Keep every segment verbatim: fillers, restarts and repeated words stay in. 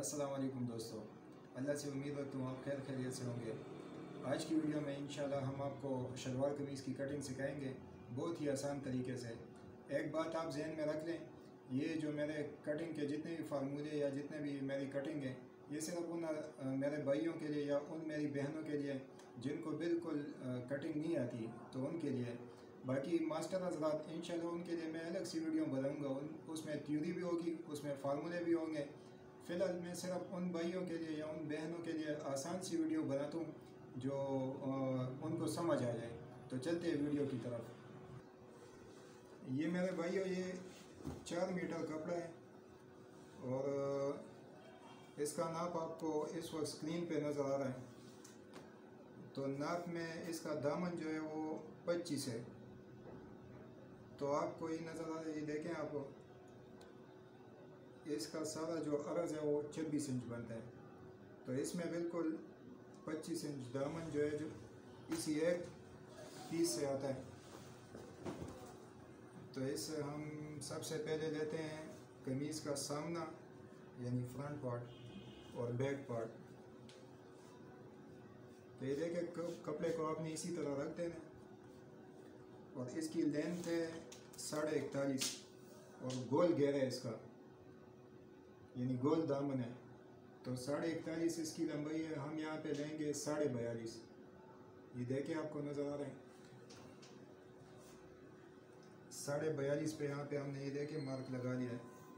अस्सलाम वालेकुम दोस्तों, अल्लाह से उम्मीद रखता हूँ आप खैर खैरियत से होंगे। आज की वीडियो में इंशाल्लाह हम आपको शलवार कमीज़ की कटिंग सिखाएंगे बहुत ही आसान तरीके से। एक बात आप जहन में रख लें, ये जो मेरे कटिंग के जितने भी फार्मूले या जितने भी मेरी कटिंग है, ये सिर्फ उन मेरे भाइयों के लिए या उन मेरी बहनों के लिए जिनको बिल्कुल कटिंग नहीं आती, तो उनके लिए। बाकी मास्टर हज़रात इंशाल्लाह उनके लिए मैं अलग सी वीडियो बनाऊंगा, उन उसमें थ्योरी भी होगी, उसमें फार्मूले भी होंगे। फ़िलहाल मैं सिर्फ उन भाइयों के लिए या उन बहनों के लिए आसान सी वीडियो बनाता हूँ जो आ, उनको समझ आ जाए। तो चलते हैं वीडियो की तरफ। ये मेरे भाइयों ये चार मीटर कपड़ा है और इसका नाप आपको इस वक्त स्क्रीन पे नज़र आ रहा है। तो नाप में इसका दामन जो है वो पच्चीस है। तो आपको ये नज़र आ रहा है, ये देखें आप, इसका सारा जो अर्ज़ है वो छब्बीस इंच बनता है। तो इसमें बिल्कुल पच्चीस इंच दामन जो है जो इसी एक पीस से आता है। तो इससे हम सबसे पहले लेते हैं कमीज़ का सामना यानी फ्रंट पार्ट और बैक पार्ट। तो ये देखें कपड़े को आपने इसी तरह रख देना और इसकी लेंथ है साढ़े इकतालीस और गोल घेरा है इसका यानी गोल दामन है। तो साढ़े इकतालीस इसकी लंबाई है, हम यहाँ पे लेंगे साढ़े बयालीस। ये देखें आपको नज़र आ रहे हैं साढ़े बयालीस पे यहाँ पे हमने ये देखें मार्क लगा दिया है।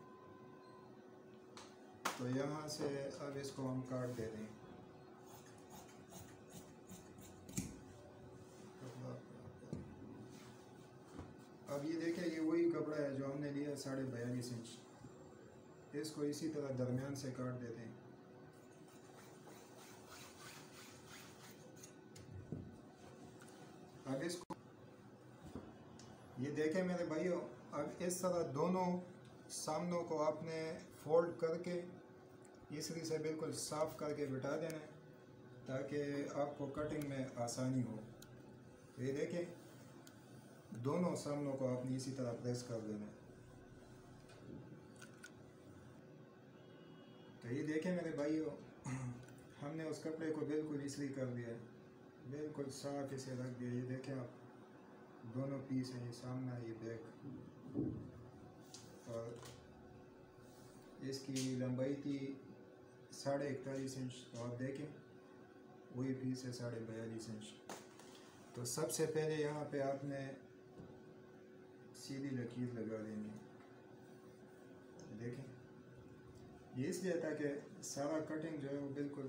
तो यहाँ से अब इसको हम काट दे दें। अब ये देखें ये वही कपड़ा है जो हमने लिया साढ़े बयालीस इंच, इसको इसी तरह दरमियान से काट देते हैं। अब इसको ये देखें मेरे भाइयों, अब इस तरह दोनों सामनों को आपने फोल्ड करके इसरी से बिल्कुल साफ़ करके बिठा देना है ताकि आपको कटिंग में आसानी हो। तो ये देखें दोनों सामनों को आपने इसी तरह प्रेस कर देना है। तो ये देखें मेरे भाइयों, हमने उस कपड़े को बिल्कुल इसरी कर दिया है, बिल्कुल साफ इसे रख दिया। ये देखें आप दोनों पीस हैं, ये सामना ये बैक, और इसकी लंबाई थी साढ़े इकतालीस इंच। तो आप देखें वही पीस है साढ़े बयालीस इंच। तो सबसे पहले यहाँ पे आपने सीधी लकीर लगा देनी है। देखें ये इसलिए ताकि सारा कटिंग जो है वो बिल्कुल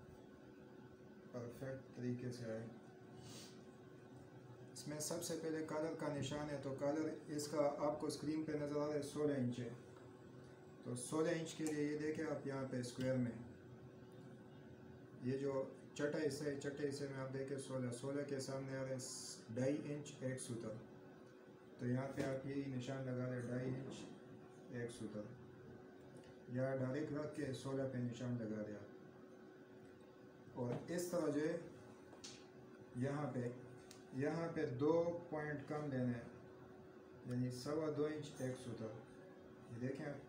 परफेक्ट तरीके से आए। इसमें सबसे पहले कॉलर का निशान है, तो कॉलर इसका आपको स्क्रीन पे नज़र आ रहा है सोलह इंच है। तो सोलह इंच के लिए ये देखें आप यहाँ पे स्क्वायर में ये जो चटा हिस्सा है, चटे हिस्से में आप देखें सोलह सोलह के सामने आ रहे हैं ढाई इंच एक सूतर। तो यहाँ पे आप यही निशान लगा रहे ढाई इंच एक सूतर, या डायरेक्ट रख के सोलह पे निशान लगा दिया। और इस तरह जो है यहाँ पे यहाँ पे दो पॉइंट कम लेने हैं यानी सवा दो इंच एक सूतर। ये देखें आप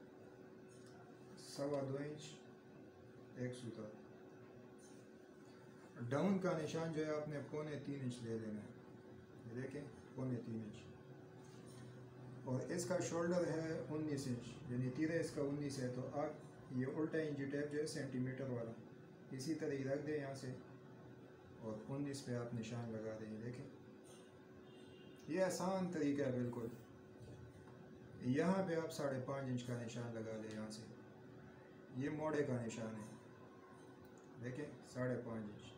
सवा दो इंच एक सूतर। डाउन का निशान जो है आपने पौने तीन इंच ले लेना है। ये देखें पौने तीन इंच। और इसका शोल्डर है उन्नीस इंच यानी तीरे इसका उन्नीस है। तो आप ये उल्टा इंची टेप जो है सेंटीमीटर वाला इसी तरह ही रख दें यहाँ से और उन्नीस पे आप निशान लगा दें। देखें ये आसान तरीका है बिल्कुल। यहाँ पे आप साढ़े पाँच इंच का निशान लगा दें यहाँ से, ये मोड़े का निशान है। देखें साढ़े पाँच इंच।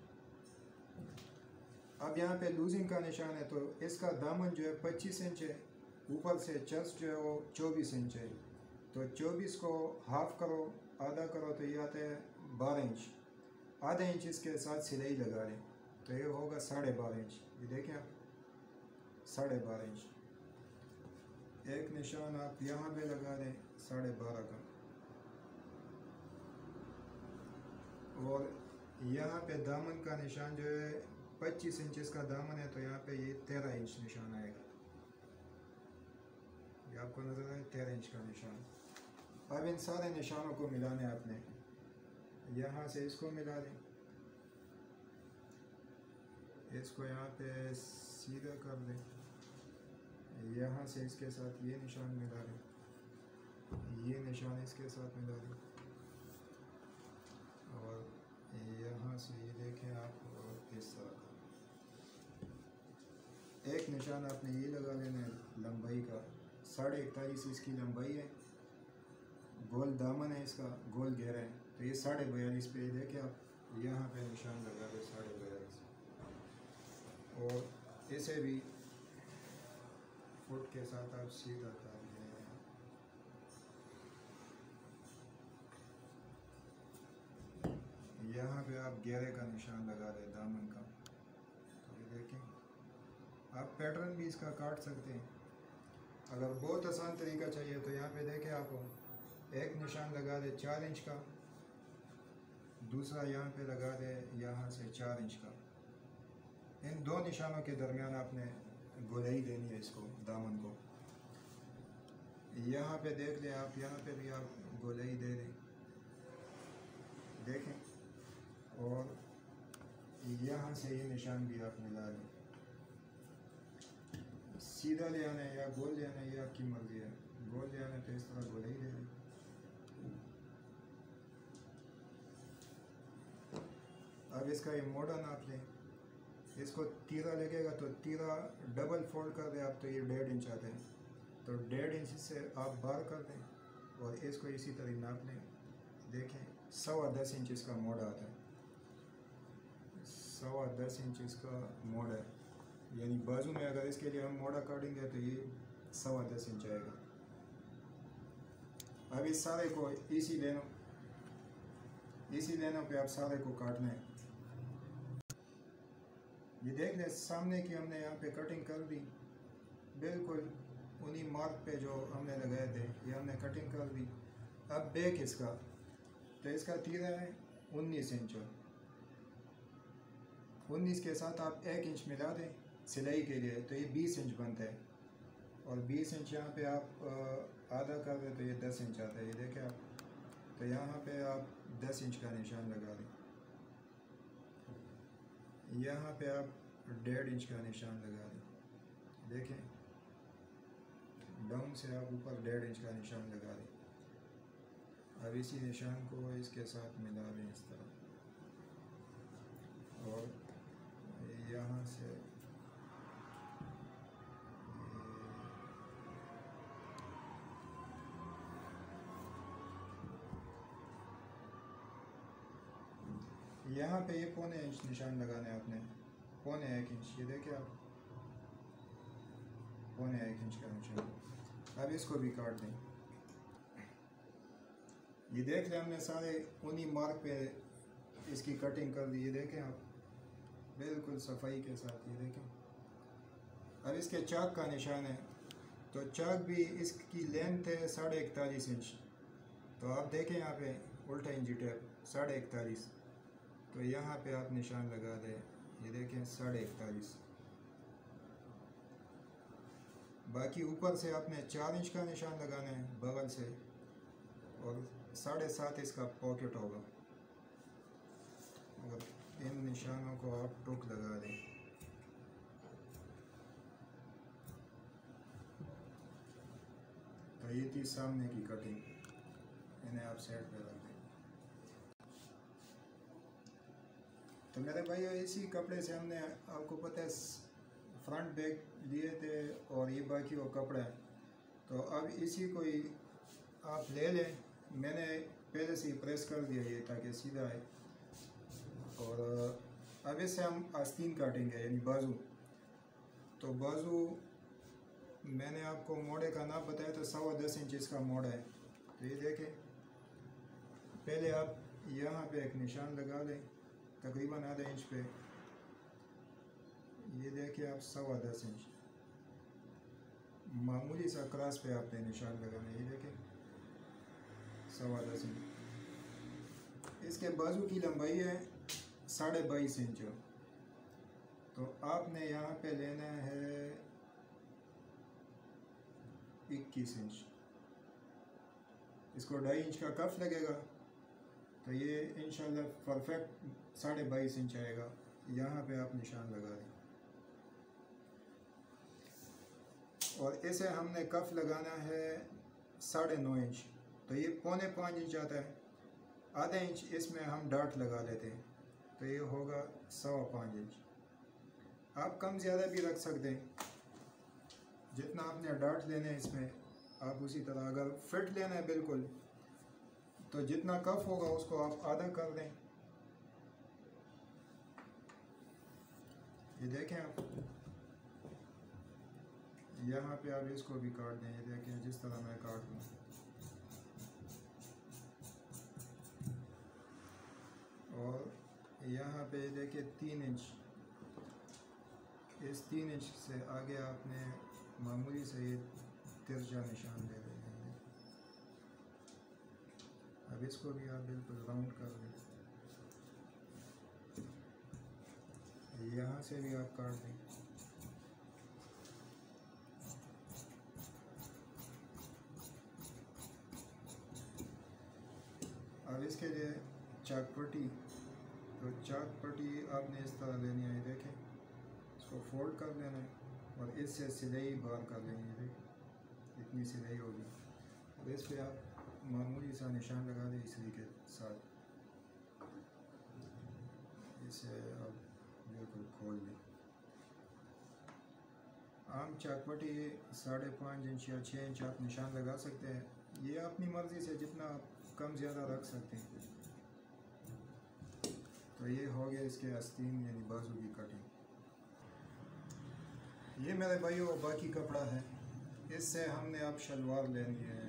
अब यहाँ पे लूजिंग का निशान है, तो इसका दामन जो है पच्चीस इंच है, ऊपर से चेस्ट जो है वो चौबीस इंच है। तो चौबीस को हाफ करो, आधा करो, तो ये आता है बारह इंच। आधा इंच इसके साथ सिलाई लगा लें तो ये होगा साढ़े बारह इंच। ये देखें आप साढ़े बारह इंच। एक निशान आप यहाँ पे लगा दें साढ़े बारह का, और यहाँ पे दामन का निशान जो है पच्चीस इंच इसका दामन है, तो यहाँ पे ये तेरह इंच निशान आएगा। ये आपको नजर आए तेरह इंच का निशान। अब इन सारे निशानों को मिलाने आपने, यहाँ से इसको मिला दें, इसको यहाँ पे सीधा कर दें, यहाँ से इसके साथ ये निशान मिला दें, ये निशान इसके साथ मिला दें, और यहाँ से ये देखें आप, और इस तरह का एक निशान आपने ये लगा लेना है लंबाई का, साढ़े इकतालीस इसकी लंबाई है, गोल दामन है इसका, गोल गहरा है, तो ये साढ़े बयालीस पे देखें आप, यहाँ पे निशान लगा दें साढ़े बयालीस, और इसे भी फुट के साथ आप सीधा कर दें। यहाँ पे आप गहरे का निशान लगा दें दामन का, तो ये देखें आप पैटर्न भी इसका काट सकते हैं। अगर बहुत आसान तरीका चाहिए तो यहाँ पे देखें आप एक निशान लगा दे चार इंच का, दूसरा यहाँ पे लगा दे यहाँ से चार इंच का, इन दो निशानों के दरमियान आपने गोलाई देनी है इसको, दामन को। यहाँ पे देख लें आप, यहाँ पे भी आप गोलाई दे दें, देखें, और यहाँ से ये निशान भी आप मिला लें, सीधा ले आना है या गोल ले आना है, ये आपकी मर्जी है, गोल ले आना है तो इस तरह गोलाई दे दें। अब इसका ये मोड़ा नाप लें, इसको तीरा लगेगा तो तीरा डबल फोल्ड कर दें आप, तो ये डेढ़ इंच आते हैं, तो डेढ़ इंच से आप बार कर दें और इसको इसी तरह नाप लें, देखें सवा दस इंच इसका मोड़ा आता है, सवा दस इंच इसका मोड़ा है, यानी बाजू में अगर इसके लिए हम मोड़ा काटेंगे तो ये सवा दस इंच आएगा। अब इस सारे को इसी लेनों इसी लेनों पे आप सारे को काटना है। ये देख लें सामने की हमने यहाँ पे कटिंग कर दी, बिल्कुल उन्हीं मार्क पे जो हमने लगाए थे ये हमने कटिंग कर दी। अब बैक इसका, तो इसका तीरा है उन्नीस इंच, उन्नीस के साथ आप एक इंच मिला दें सिलाई के लिए, तो ये बीस इंच बनता है, और बीस इंच यहाँ पे आप आधा कर दें तो ये दस इंच आता है, ये देखें आप, तो यहाँ पे आप दस इंच का निशान लगा दें, यहाँ पे आप डेढ़ इंच का निशान लगा दें, देखें डाउन से आप ऊपर डेढ़ इंच का निशान लगा दें। अब इसी निशान को इसके साथ मिला दें इस तरह, और यहाँ से यहाँ पे ये पौने इंच निशान लगाना है आपने, पौने एक इंच, ये देखिए आप पौने एक इंच का निशान। अब इसको भी काट दें, ये देख लें हमने सारे उन्हीं मार्क पे इसकी कटिंग कर दी, ये देखें आप बिल्कुल सफाई के साथ, ये देखें। अब इसके चाक का निशान है, तो चाक भी इसकी लेंथ है साढ़े इकतालीस इंच, तो आप देखें यहाँ पे उल्टा इंची टेप साढ़े इकतालीस, तो यहाँ पे आप निशान लगा दें, ये देखें साढ़े इकतालीस। बाकी ऊपर से आपने चार इंच का निशान लगाना है बगल से, और साढ़े सात इसका पॉकेट होगा, और इन निशानों को आप टुक लगा दें। तो ये थी सामने की कटिंग, इन्हें आप साइड पे रख दें। तो मेरे भाई इसी कपड़े से हमने, आपको पता है फ्रंट बैक लिए थे, और ये बाकी वो कपड़ा है, तो अब इसी को ही आप ले लें, मैंने पहले से ही प्रेस कर दिया ये ताकि सीधा है, और अब इससे हम आस्तीन काटेंगे यानी बाजू। तो बाजू मैंने आपको मोड़े का नाप बताया, तो सवा दस इंच इसका मोड़ा है, तो ये देखें पहले आप यहाँ पे एक निशान लगा लें तकरीबन आधा इंच पे, ये देखिए आप सवा दस इंच मामूली सा क्रॉस पे आपने निशान लगाना है, ये देखें सवा दस इंच। इसके बाजू की लंबाई है साढ़े बाईस इंच, तो आपने यहाँ पे लेना है इक्कीस इंच, इसको ढाई इंच का कफ लगेगा, तो ये इंशाल्लाह परफेक्ट साढ़े बाईस इंच आएगा। यहाँ पे आप निशान लगा दें और इसे हमने कफ लगाना है साढ़े नौ इंच, तो ये पौने पाँच इंच आता है। आधा इंच इसमें हम डाट लगा लेते हैं, तो ये होगा सवा पाँच इंच। आप कम ज़्यादा भी रख सकते हैं, जितना आपने डाट लेने हैं इसमें आप उसी तरह। अगर फिट लेना है बिल्कुल, तो जितना कफ होगा उसको आप आधा कर दें। ये देखें आप, यहाँ पे आप इसको भी काट दें। ये देखें जिस तरह मैं काट दूँ, और यहाँ पे देखिए तीन इंच, इस तीन इंच से आगे आपने मामूली से ये तिरछा निशान दे देंगे। अब इसको भी आप बिल्कुल राउंड कर दें, यहाँ से भी आप काट दें। अब इसके लिए चाक पट्टी, तो चाक पट्टी आपने इस तरह लेनी है। देखें, इसको फोल्ड कर लेना है और इससे सिलाई बाहर कर लेंगे। देखें इतनी सिलाई होगी। अब इस पर आप मामूली सा निशान लगा दें इसी के साथ, इसे आप बिल्कुल खोल दें। आम चाक पट्टी साढ़े पाँच इंच या छः इंच आप निशान लगा सकते हैं, ये अपनी मर्ज़ी से जितना आप कम ज़्यादा रख सकते हैं। तो ये हो गया इसके आस्तीन यानी बाजू की कटिंग। ये मेरे भाइयों बाकी कपड़ा है, इससे हमने अब शलवार लेनी है।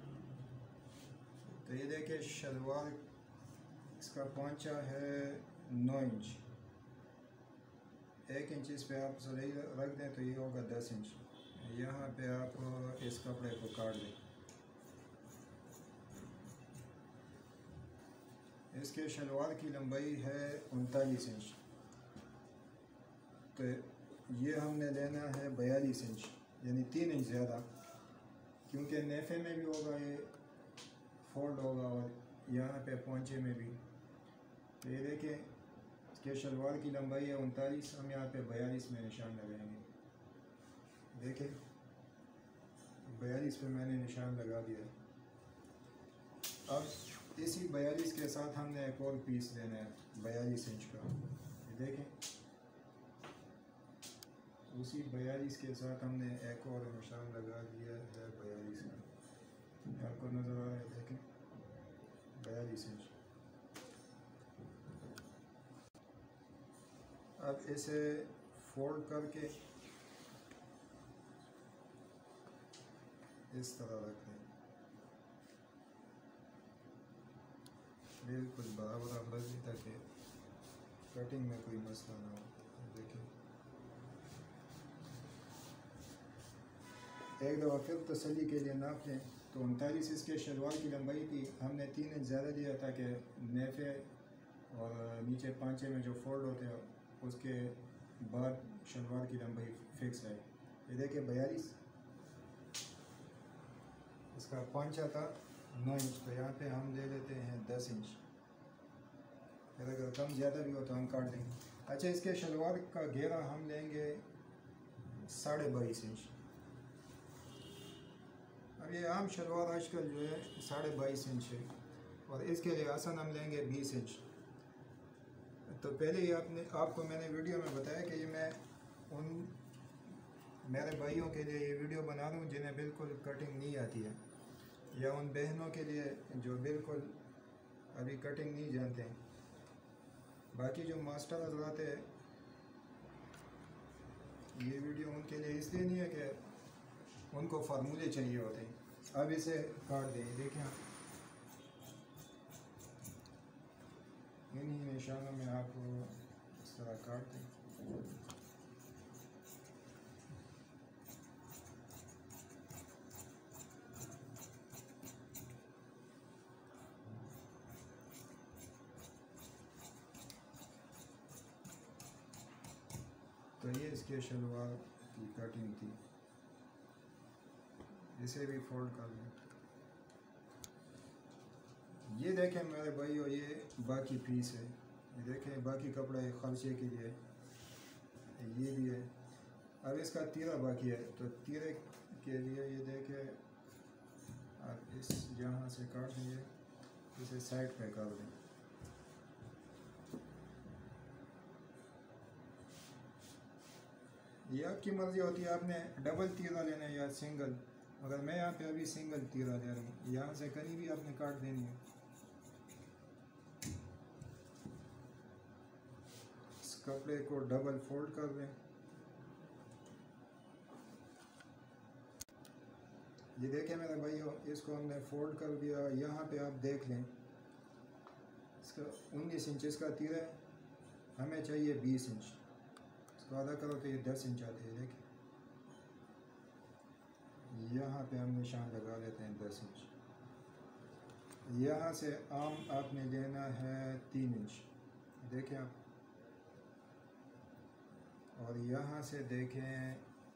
तो ये देखिए शलवार, इसका पहुंचा है नौ इंच, एक इंच इस पे आप सिलाई रख दें तो ये होगा दस इंच। यहाँ पे आप इस कपड़े को काट दें। इसके शलवार की लंबाई है उनतालीस इंच, तो ये हमने लेना है बयालीस इंच, यानी तीन इंच ज़्यादा, क्योंकि नेफे में भी होगा, ये फोल्ड होगा और यहाँ पे पहुँचे में भी। तो ये देखें इसके शलवार की लंबाई है उनतालीस, हम यहाँ पे बयालीस में निशान लगाएंगे। देखें बयालीस पे मैंने निशान लगा दिया। अब इसी बयालीस के साथ हमने एक और पीस लेना है बयालीस इंच का। ये देखें उसी बयालीस के साथ हमने एक और निशान लगा दिया है बयालीस का, आपको नज़र आ रहा है। देखें बयालीस इंच। अब इसे फोल्ड करके इस तरह रख दें, बिल्कुल बराबर अंदाजी ताकि कटिंग में कोई मसला ना हो। देखें एक दफ़ा फिर तसल्ली के लिए नाप लें। तो उनतालीस इसके शलवार की लंबाई थी, हमने तीन इंच ज़्यादा दिया ताकि नेफे और नीचे पांचे में जो फोल्ड होते हैं उसके बाद शलवार की लंबाई फिक्स है। ये देखिए बयालीस, इसका पांचा था नौ इंच, तो यहाँ पे हम ले लेते हैं दस इंच। फिर अगर कम ज़्यादा भी हो तो हम काट देंगे। अच्छा, इसके शलवार का घेरा हम लेंगे साढ़े बाईस इंच। अब ये आम शलवार आजकल जो है साढ़े बाईस इंच है, और इसके लिए आसन हम लेंगे बीस इंच। तो पहले ही आपने आपको मैंने वीडियो में बताया कि ये मैं उन मेरे भाइयों के लिए ये वीडियो बना रहा हूँ जिन्हें बिल्कुल कटिंग नहीं आती है, या उन बहनों के लिए जो बिल्कुल अभी कटिंग नहीं जानते हैं। बाकी जो मास्टर हज़रात है, ये वीडियो उनके लिए इसलिए नहीं है कि उनको फार्मूले चाहिए होते हैं। अब इसे काट दें। देखें आप इन्हीं निशानों में आप इस तरह काट दें। तो ये इसके शलवार की कटिंग थी, इसे भी फोल्ड कर लें। देखें मेरे भाइयों, ये बाकी पीस है, ये देखें बाकी कपड़ा है खर्चे के लिए, ये भी है। अब इसका तीरा बाकी है, तो तीरे के लिए ये देखें आप इस यहाँ से काट देंगे, इसे साइड पे कर दें। ये आपकी मर्ज़ी होती है, आपने डबल तीरा लेना है या सिंगल, मगर मैं यहाँ पे अभी सिंगल तीरा ले रहा हूँ। यहाँ से कहीं भी आपने काट देनी है। इस कपड़े को डबल फोल्ड कर दें। ये देखें मेरे भाइयों, इसको हमने फोल्ड कर दिया। यहाँ पे आप देख लें, इसका उन्नीस इंच इसका तीरा है, हमें चाहिए बीस इंच, इसको आधा करो तो ये दस इंच आती है। देखिए यहाँ पे हम निशान लगा लेते हैं दस इंच। यहाँ से आम आपने लेना है तीन इंच, देखें आप, और यहाँ से देखें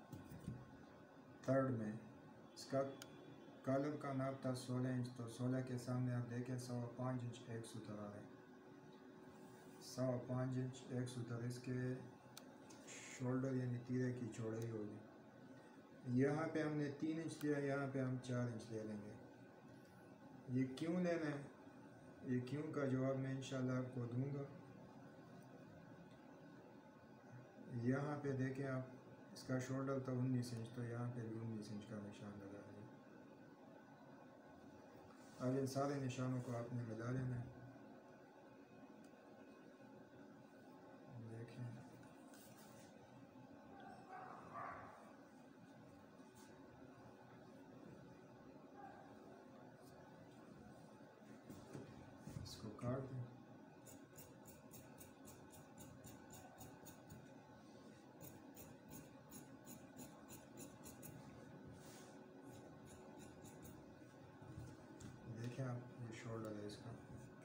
थर्ड में इसका कॉलर का नाप था सोलह इंच, तो सोलह के सामने आप देखें सवा पाँच इंच एक सूत्र आ रहा है, सवा पाँच इंच एक सूत्र इसके शोल्डर यानी तीरे की चौड़ाई होगी। यहाँ पे हमने तीन इंच लिया, यहाँ पे हम चार इंच ले लेंगे। ये क्यों लेना है, ये क्यों का जवाब मैं इंशाल्लाह आपको दूंगा। यहाँ पे देखें आप, इसका शोल्डर था उन्नीस इंच, तो यहाँ पे भी उन्नीस इंच का निशान लगा दिया। अब इन सारे निशानों को आपने मिला लेना है। देखें इसको काट दें। देखें आप, ये शोल्डर है इसका।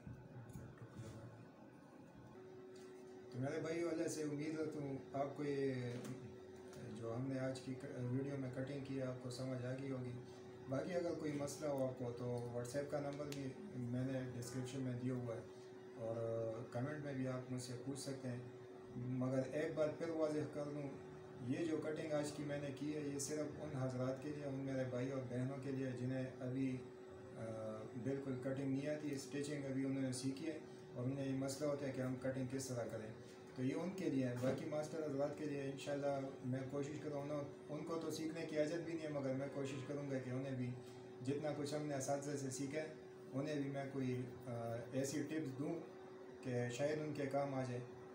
तो मेरे भाई वाले से उम्मीद है तो आपको ये जो हमने आज की वीडियो में कटिंग की है आपको समझ आ गई होगी। बाकी अगर कोई मसला हो आपको तो व्हाट्सएप का नंबर भी मैंने डिस्क्रिप्शन में दिया हुआ है और कमेंट में भी आप मुझसे पूछ सकते हैं। मगर एक बात फिर वाज़ेह कर दूँ, ये जो कटिंग आज की मैंने की है ये सिर्फ उन हजरात के लिए, उन मेरे भाई और बहनों के लिए जिन्हें अभी बिल्कुल कटिंग नहीं आती, स्टिचिंग अभी उन्होंने सीखी है और उन्हें ये मसला होता है कि हम कटिंग किस तरह करें, तो ये उनके लिए है। बाकी मास्टर हजरात के लिए इंशाल्लाह मैं कोशिश करूँगा, उनको तो सीखने की इजाज़त भी नहीं है, मगर मैं कोशिश करूँगा कि उन्हें भी जितना कुछ हमने असातिज़ा से सीखा है उन्हें भी मैं कोई आ, ऐसी टिप्स दूँ कि शायद उनके काम आ जाए।